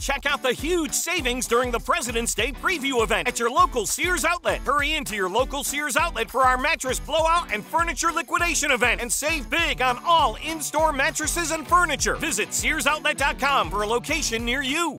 Check out the huge savings during the President's Day preview event at your local Sears outlet. Hurry into your local Sears outlet for our mattress blowout and furniture liquidation event and save big on all in-store mattresses and furniture. Visit SearsOutlet.com for a location near you.